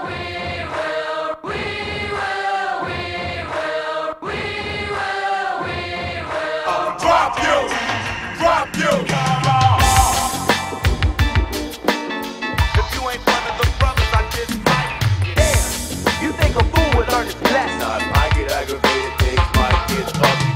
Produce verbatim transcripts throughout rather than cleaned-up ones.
Drop you, drop you. If you ain't one of the brothers I dislike, Damn, you think a fool would learn his lesson? nah, if I get aggravated, things might get ugly.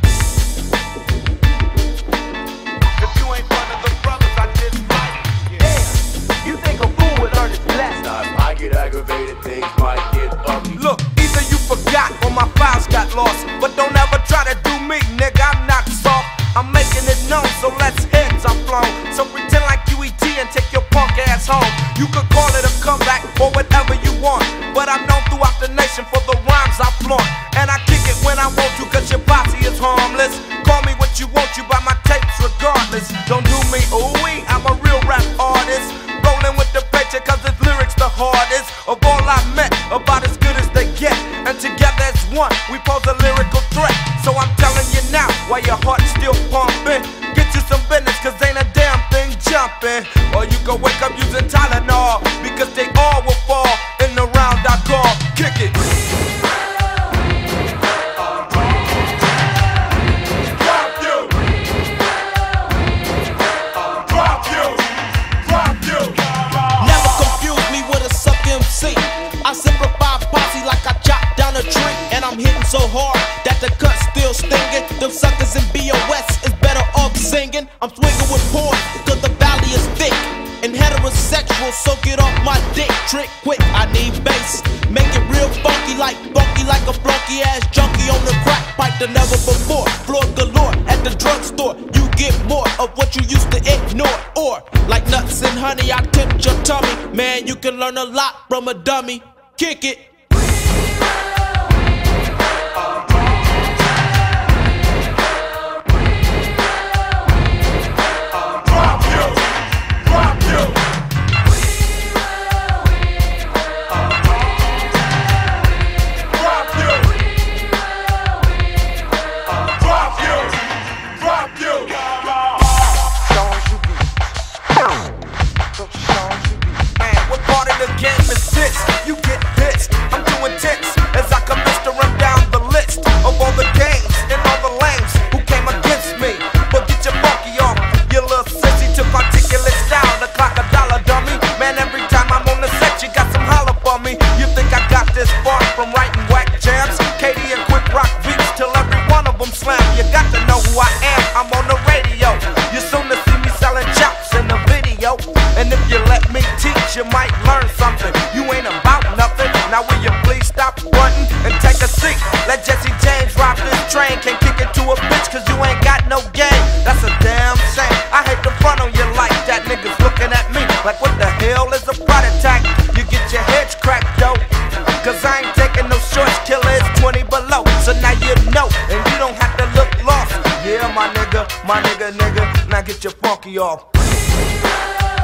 If you ain't one of the brothers I dislike, Damn, you think a fool would learn his lesson? nah, if I get aggravated, things might get ugly. Look, either you forgot or my files got lost, but don't ever try to do me, nigga, I'm not soft. I'm making it known, so let's heads are flown. So pretend like you E T and take your punk ass home. You could call it a comeback or whatever you want, but I'm known throughout the nation for the rhymes I flaunt. And I kick it when I want to, cause your posse is harmless. Call me what you want, you buy my tapes regardless. Don't do me, ooh-wee, I'm a real rap artist. Rolling with the paycheck cause his lyrics the hardest of all I met, about as good as they get. And together as one, we pose a lyrical threat. So I'm telling you now, while your heart's still pumping, get you some business cause ain't a damn thing jumping. Or you can wake up using Tylenol, because they all will fall in the round I call kick it. Never confuse me with a suck M C. I simplify posse like I chop down a tree. And I'm hitting so hard that the cut's still stinging. Them suckers in B O S is better off singing. I'm swinging with porn, cause the valley is thick. And heterosexual, so get off my dick. Trick quick, I need bass. Make it real funky like funky like a flunky ass junkie on the crack pipe than never before. Floor galore at the drugstore. You get more of what you used to ignore. Or like nuts and honey, I tempt your tummy. Man, you can learn a lot from a dummy. Kick it. You get pissed, I'm doing tits as I commence to run down the list of all the games and all the lames who came against me. But get your funky off, you little sissy, took articulate style to clock a dollar dummy. Man, every time I'm on the set, you got some holler for me. You think I got this far from writing whack jams? Katie and quick rock beats till every one of them slam. You got to know who I am, I'm on the radio. You soon to see me selling chops in the video. And if you let me teach, you might learn something. You ain't about nothing. Now will you please stop running and take a seat? Let Jesse James ride this train. Can't kick it to a bitch cause you ain't got no game. That's a damn shame. I hate the front on you like that. Niggas looking at me like what the hell is a pride attack? You get your heads cracked though, cause I ain't taking no shorts. Killer is twenty below, so now you know, and you don't have to look lost. Yeah, my nigga, my nigga, nigga, now get your funky off.